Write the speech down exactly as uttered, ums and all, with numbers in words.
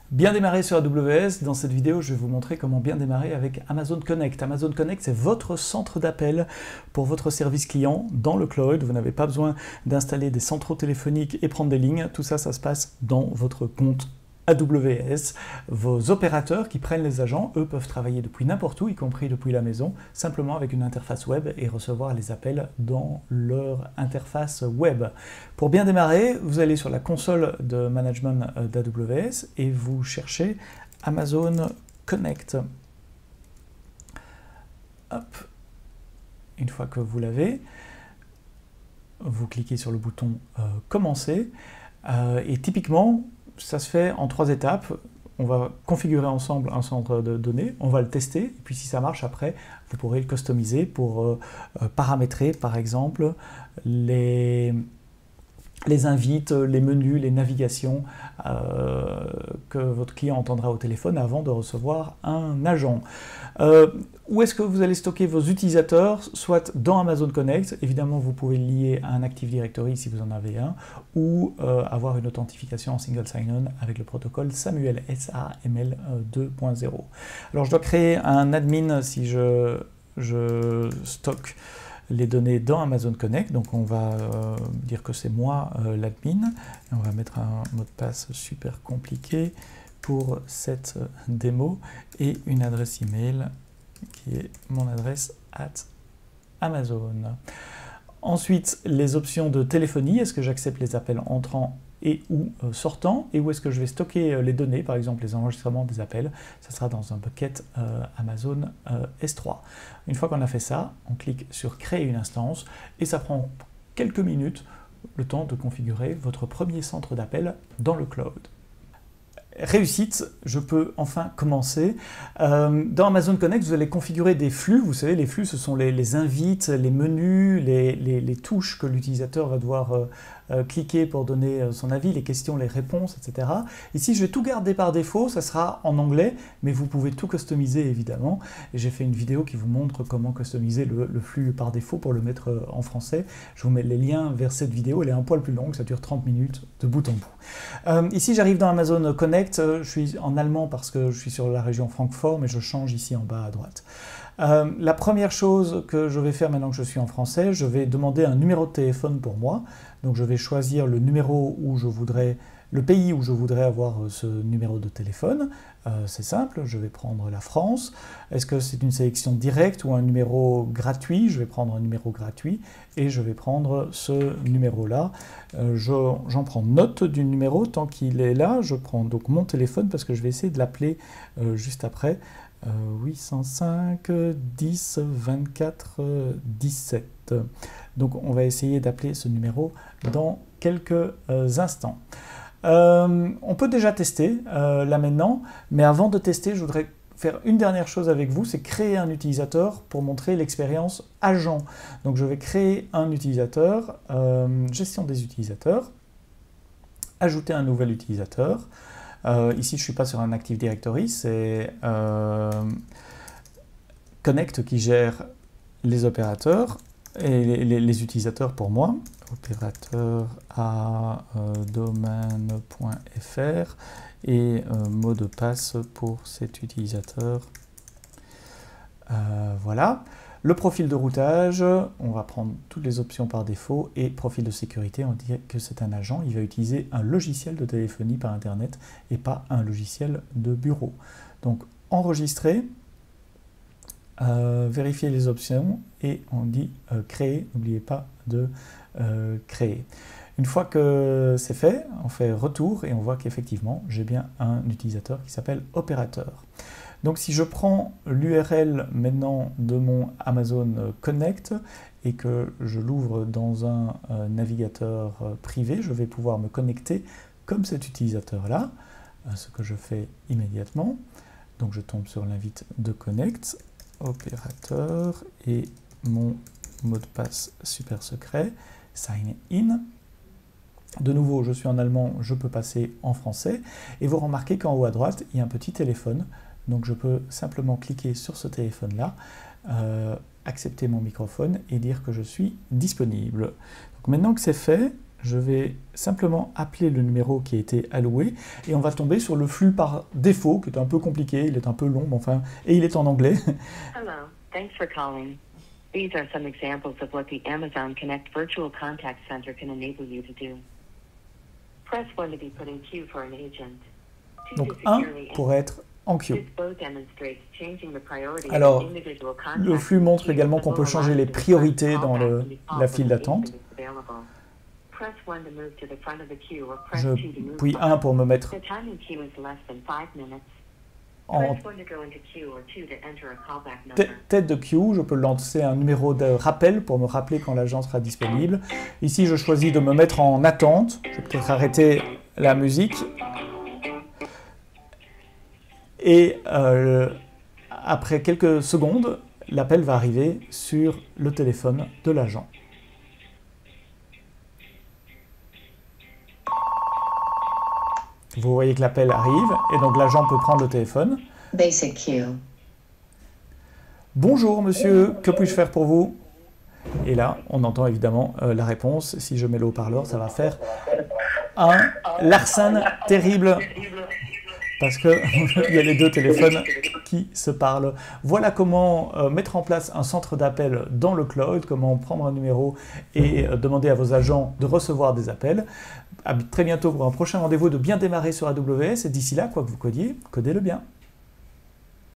Bien démarrer sur A W S, dans cette vidéo je vais vous montrer comment bien démarrer avec Amazon Connect. Amazon Connect c'est votre centre d'appel pour votre service client dans le cloud. Vous n'avez pas besoin d'installer des centraux téléphoniques et prendre des lignes, tout ça, ça se passe dans votre compte A W S. Vos opérateurs qui prennent les agents, eux, peuvent travailler depuis n'importe où, y compris depuis la maison, simplement avec une interface web et recevoir les appels dans leur interface web. Pour bien démarrer, vous allez sur la console de management d'A W S et vous cherchez Amazon Connect. Hop. Une fois que vous l'avez, vous cliquez sur le bouton euh, Commencer euh, et typiquement, ça se fait en trois étapes. On va configurer ensemble un centre de données, on va le tester, et puis si ça marche après, vous pourrez le customiser pour euh, paramétrer par exemple les, les invites, les menus, les navigations euh, que votre client entendra au téléphone avant de recevoir un agent. Euh, où est-ce que vous allez stocker vos utilisateurs? Soit dans Amazon Connect, évidemment vous pouvez le lier à un Active Directory si vous en avez un, ou euh, avoir une authentification en single sign-on avec le protocole Samuel, S A M L deux point zéro. Alors je dois créer un admin si je, je stocke les données dans Amazon Connect, donc on va euh, dire que c'est moi euh, l'admin, et on va mettre un mot de passe super compliqué pour cette démo et une adresse email qui est mon adresse at Amazon. Ensuite, les options de téléphonie, est-ce que j'accepte les appels entrants et ou euh, sortants, et où est-ce que je vais stocker euh, les données, par exemple les enregistrements des appels, ça sera dans un bucket euh, Amazon euh, S trois. Une fois qu'on a fait ça, on clique sur créer une instance, et ça prend quelques minutes, le temps de configurer votre premier centre d'appel dans le cloud. Réussite, je peux enfin commencer. Euh, dans Amazon Connect, vous allez configurer des flux. Vous savez, les flux, ce sont les, les invites, les menus, les, les, les touches que l'utilisateur va devoir euh, euh, cliquer pour donner euh, son avis, les questions, les réponses, et cetera. Ici, je vais tout garder par défaut. Ça sera en anglais, mais vous pouvez tout customiser, évidemment. Et j'ai fait une vidéo qui vous montre comment customiser le, le flux par défaut pour le mettre euh, en français. Je vous mets les liens vers cette vidéo. Elle est un poil plus longue, ça dure trente minutes de bout en bout. Euh, ici, j'arrive dans Amazon Connect. Je suis en allemand parce que je suis sur la région Francfort, mais je change ici en bas à droite. Euh, la première chose que je vais faire maintenant que je suis en français, je vais demander un numéro de téléphone pour moi. Donc je vais choisir le numéro où je voudrais, le pays où je voudrais avoir ce numéro de téléphone. Euh, c'est simple, je vais prendre la France. Est-ce que c'est une sélection directe ou un numéro gratuit? Je vais prendre un numéro gratuit et je vais prendre ce numéro-là. Euh, J'en prends note du numéro tant qu'il est là. Je prends donc mon téléphone parce que je vais essayer de l'appeler euh, juste après. Euh, huit cent cinq, dix, vingt-quatre, dix-sept. Donc on va essayer d'appeler ce numéro dans quelques euh, instants. Euh, on peut déjà tester euh, là maintenant, mais avant de tester, je voudrais faire une dernière chose avec vous, c'est créer un utilisateur pour montrer l'expérience agent. Donc je vais créer un utilisateur, euh, gestion des utilisateurs, ajouter un nouvel utilisateur. Euh, ici, je ne suis pas sur un Active Directory, c'est euh, Connect qui gère les opérateurs et les, les, les utilisateurs pour moi. Opérateur à euh, domaine point F R et euh, mot de passe pour cet utilisateur. Euh, voilà. Le profil de routage, on va prendre toutes les options par défaut et profil de sécurité, on dit que c'est un agent, il va utiliser un logiciel de téléphonie par internet et pas un logiciel de bureau. Donc enregistrer, euh, vérifier les options et on dit euh, créer, n'oubliez pas de euh, créer. Une fois que c'est fait, on fait retour et on voit qu'effectivement j'ai bien un utilisateur qui s'appelle opérateur. Donc si je prends l'U R L maintenant de mon Amazon Connect et que je l'ouvre dans un euh, navigateur euh, privé, je vais pouvoir me connecter comme cet utilisateur-là, euh, ce que je fais immédiatement. Donc je tombe sur l'invite de Connect, opérateur et mon mot de passe super secret, sign in. De nouveau, je suis en allemand, je peux passer en français. Et vous remarquez qu'en haut à droite, il y a un petit téléphone. Donc je peux simplement cliquer sur ce téléphone-là, euh, accepter mon microphone et dire que je suis disponible. Donc maintenant que c'est fait, je vais simplement appeler le numéro qui a été alloué et on va tomber sur le flux par défaut, qui est un peu compliqué, il est un peu long, mais enfin, et il est en anglais. Hello, thanks for calling. These are some examples of what the Amazon Connect Virtual Contact Center can enable you to do. Press one to be put in queue for an agent. Two Donc to un securely pour être en queue. This both demonstrates changing the priority of Alors, individual contacts le flux montre in queue également that qu'on peut will changer allow les you to priorités request dans le- callback when the call la from file an d'attente. agent is available. Press one to move to the front of the queue or press Je two to move puis back. un pour me mettre The time in queue is less than five minutes. en Press one to go into queue or two to enter a callback tê- number. tête de queue. Je peux lancer un numéro de rappel pour me rappeler quand l'agent sera disponible. Ici, je choisis de me mettre en attente. Je vais peut-être arrêter la musique. Et euh, après quelques secondes, l'appel va arriver sur le téléphone de l'agent. Vous voyez que l'appel arrive et donc l'agent peut prendre le téléphone. Basic queue. Bonjour monsieur, que puis-je faire pour vous? Et là, on entend évidemment euh, la réponse. Si je mets le haut-parleur, ça va faire un Larsen terrible. Parce qu'il y a les deux téléphones qui se parlent. Voilà comment euh, mettre en place un centre d'appel dans le cloud, comment prendre un numéro et euh, demander à vos agents de recevoir des appels. À très bientôt pour un prochain rendez-vous de Bien démarrer sur A W S. Et d'ici là, quoi que vous codiez, codez-le bien.